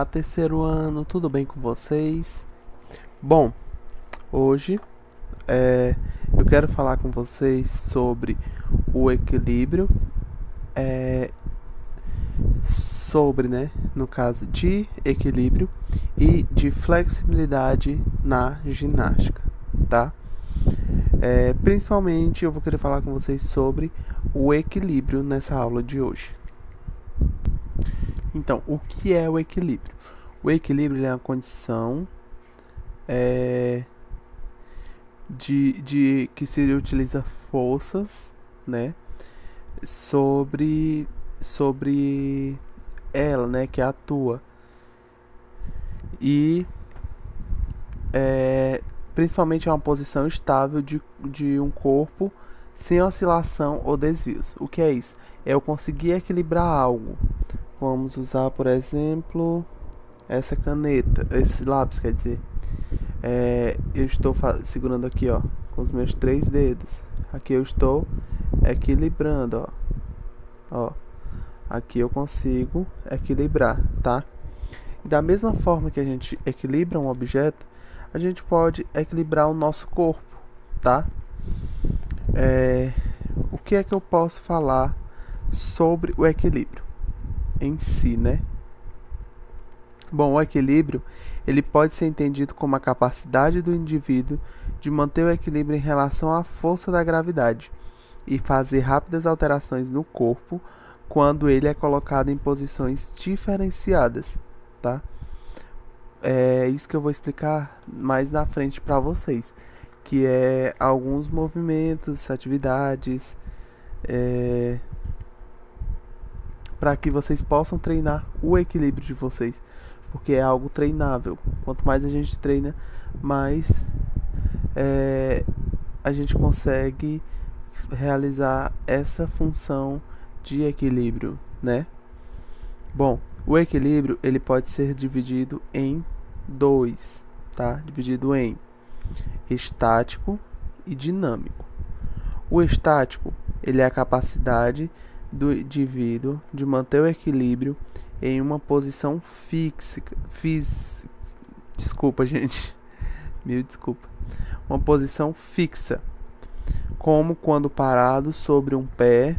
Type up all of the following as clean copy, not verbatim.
Olá, terceiro ano, tudo bem com vocês? Bom, hoje eu quero falar com vocês sobre o equilíbrio, sobre, no caso de equilíbrio e de flexibilidade na ginástica, tá? Principalmente eu vou querer falar com vocês sobre o equilíbrio nessa aula de hoje. Então, o que é o equilíbrio? O equilíbrio é uma condição de que se utiliza forças, sobre ela, que atua. E principalmente é uma posição estável de um corpo sem oscilação ou desvios. O que é isso? É eu conseguir equilibrar algo. Vamos usar, por exemplo, essa caneta, esse lápis, quer dizer. Eu estou segurando aqui, ó, com os meus 3 dedos. Aqui eu estou equilibrando, ó. Aqui eu consigo equilibrar, tá? E da mesma forma que a gente equilibra um objeto, a gente pode equilibrar o nosso corpo, tá? O que é que eu posso falar sobre o equilíbrio em si, Bom, o equilíbrio, ele pode ser entendido como a capacidade do indivíduo de manter o equilíbrio em relação à força da gravidade e fazer rápidas alterações no corpo quando ele é colocado em posições diferenciadas, tá? É isso que eu vou explicar mais na frente para vocês, que é alguns movimentos, atividades, para que vocês possam treinar o equilíbrio de vocês, porque é algo treinável. Quanto mais a gente treina, mais a gente consegue realizar essa função de equilíbrio, Bom, o equilíbrio ele pode ser dividido em dois, tá? Dividido em estático e dinâmico. O estático ele é a capacidade do indivíduo de manter o equilíbrio em uma posição fixa. Desculpa, gente. Desculpa. Uma posição fixa, como quando parado sobre um pé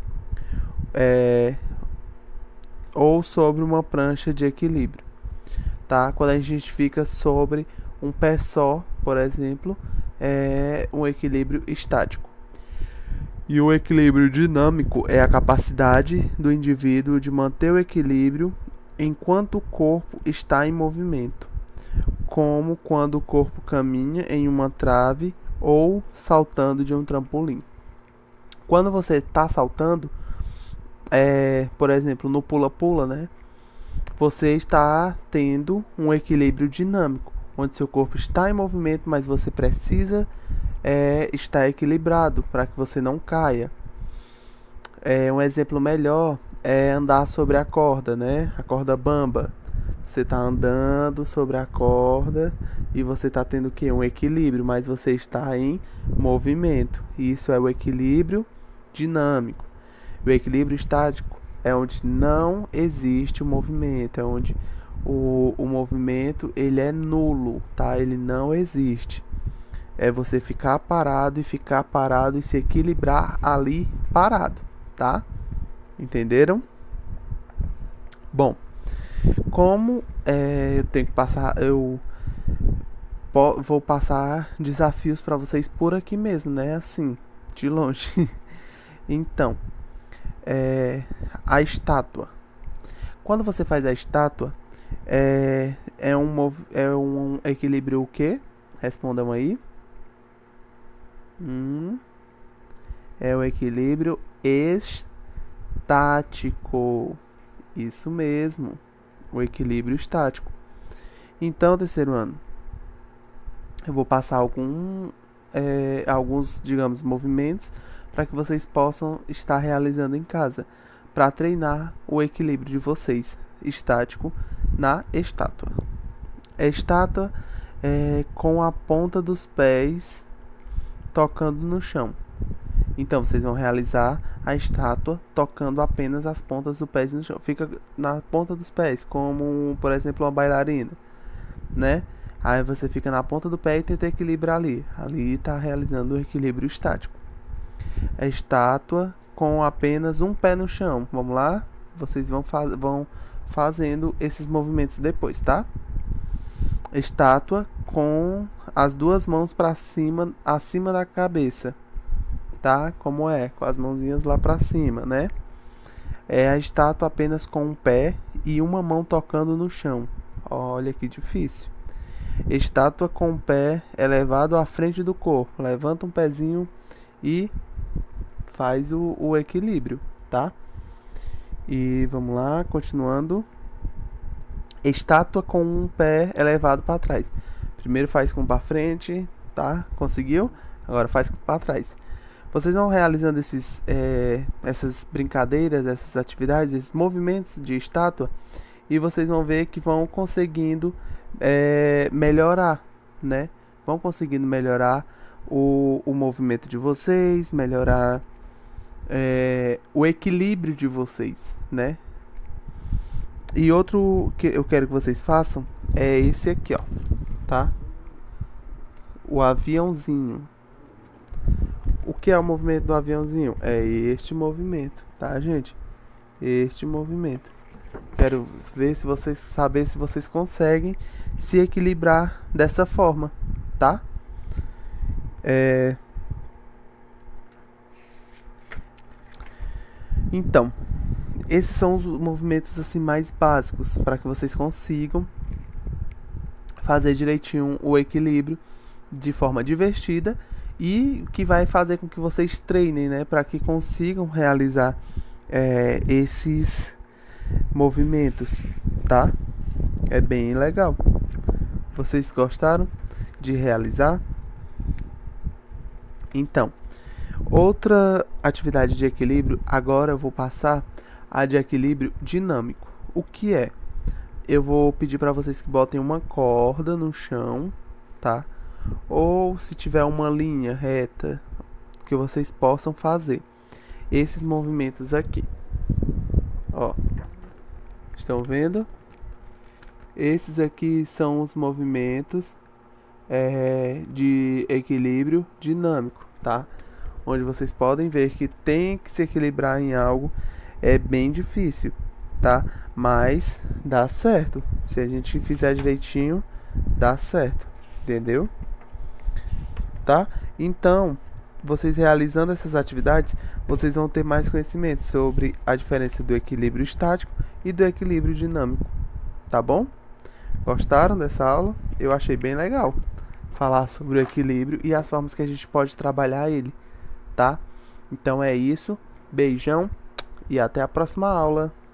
ou sobre uma prancha de equilíbrio, tá? Quando a gente fica sobre um pé só, por exemplo, é um equilíbrio estático. E o equilíbrio dinâmico é a capacidade do indivíduo de manter o equilíbrio enquanto o corpo está em movimento, como quando o corpo caminha em uma trave ou saltando de um trampolim. Quando você está saltando, por exemplo, no pula-pula, você está tendo um equilíbrio dinâmico, onde seu corpo está em movimento, mas você precisa estar equilibrado para que você não caia. Um exemplo melhor é andar sobre a corda, a corda bamba. Você está andando sobre a corda e você está tendo o quê? Um equilíbrio, mas você está em movimento. Isso é o equilíbrio dinâmico. O equilíbrio estático é onde não existe o movimento, é onde o movimento ele é nulo, tá? Ele não existe. É você ficar parado e se equilibrar ali parado, tá? Entenderam? Bom, como eu tenho que passar, eu vou passar desafios para vocês por aqui mesmo, assim, de longe. Então, a estátua. Quando você faz a estátua, é um equilíbrio o quê? Respondam aí. É o equilíbrio estático. Isso mesmo, o equilíbrio estático. Então, terceiro ano, eu vou passar alguns, digamos, movimentos para que vocês possam estar realizando em casa, para treinar o equilíbrio de vocês, estático, na estátua. A estátua é com a ponta dos pés tocando no chão. Então, vocês vão realizar a estátua tocando apenas as pontas dos pés no chão. Fica na ponta dos pés, como, por exemplo, uma bailarina, né? Aí você fica na ponta do pé e tenta equilibrar ali. Ali está realizando o equilíbrio estático. A estátua com apenas um pé no chão. Vamos lá? Vocês vão fazendo esses movimentos depois, tá? Estátua com as duas mãos para cima, acima da cabeça, tá? Como é? Com as mãozinhas lá para cima, né? É a estátua apenas com um pé e uma mão tocando no chão. Olha que difícil. Estátua com o pé elevado à frente do corpo. Levanta um pezinho e faz o equilíbrio, tá? E vamos lá, continuando. Estátua com um pé elevado para trás. Primeiro faz com para frente, tá? Conseguiu? Agora faz para trás. Vocês vão realizando essas brincadeiras, essas atividades, esses movimentos de estátua, e vocês vão ver que vão conseguindo melhorar, né? Vão conseguindo melhorar o movimento de vocês, melhorar o equilíbrio de vocês, né? E outro que eu quero que vocês façam é esse aqui, ó, tá? O aviãozinho. O que é o movimento do aviãozinho? É este movimento, tá, gente? Este movimento. Quero ver se vocês conseguem se equilibrar dessa forma, tá? Então, esses são os movimentos assim mais básicos para que vocês consigam fazer direitinho o equilíbrio de forma divertida e que vai fazer com que vocês treinem, né, para que consigam realizar esses movimentos, tá? É bem legal. Vocês gostaram de realizar? Então, outra atividade de equilíbrio, agora eu vou passar a de equilíbrio dinâmico. O que é? Eu vou pedir para vocês que botem uma corda no chão, tá? Ou se tiver uma linha reta, que vocês possam fazer esses movimentos aqui. Ó, estão vendo? Esses aqui são os movimentos de equilíbrio dinâmico, tá? Onde vocês podem ver que tem que se equilibrar em algo, é bem difícil, tá? Mas dá certo. Se a gente fizer direitinho, dá certo, entendeu? Tá? Então, vocês realizando essas atividades, vocês vão ter mais conhecimento sobre a diferença do equilíbrio estático e do equilíbrio dinâmico, tá bom? Gostaram dessa aula? Eu achei bem legal falar sobre o equilíbrio e as formas que a gente pode trabalhar ele, tá? Então é isso, beijão e até a próxima aula.